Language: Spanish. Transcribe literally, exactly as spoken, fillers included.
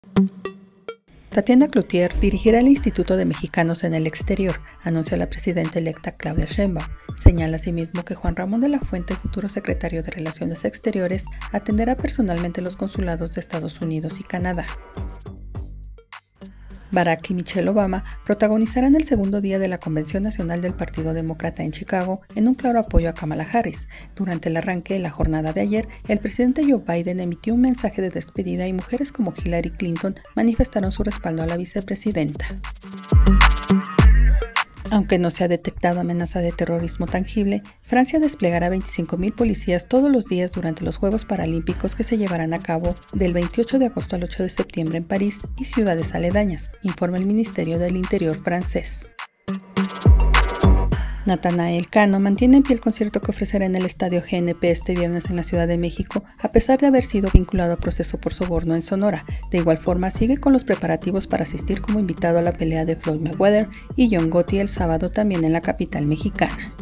Tatiana Cloutier dirigirá el Instituto de Mexicanos en el Exterior, anuncia la presidenta electa Claudia Sheinbaum. Señala asimismo que Juan Ramón de la Fuente, futuro secretario de Relaciones Exteriores, atenderá personalmente los consulados de Estados Unidos y Canadá. Barack y Michelle Obama protagonizarán el segundo día de la Convención Nacional del Partido Demócrata en Chicago en un claro apoyo a Kamala Harris. Durante el arranque de la jornada de ayer, el presidente Joe Biden emitió un mensaje de despedida y mujeres como Hillary Clinton manifestaron su respaldo a la vicepresidenta. Aunque no se ha detectado amenaza de terrorismo tangible, Francia desplegará veinticinco mil policías todos los días durante los Juegos Paralímpicos que se llevarán a cabo del veintiocho de agosto al ocho de septiembre en París y ciudades aledañas, informa el Ministerio del Interior francés. Natanael Cano mantiene en pie el concierto que ofrecerá en el Estadio G N P este viernes en la Ciudad de México, a pesar de haber sido vinculado a proceso por soborno en Sonora. De igual forma, sigue con los preparativos para asistir como invitado a la pelea de Floyd Mayweather y John Gotti el sábado también en la capital mexicana.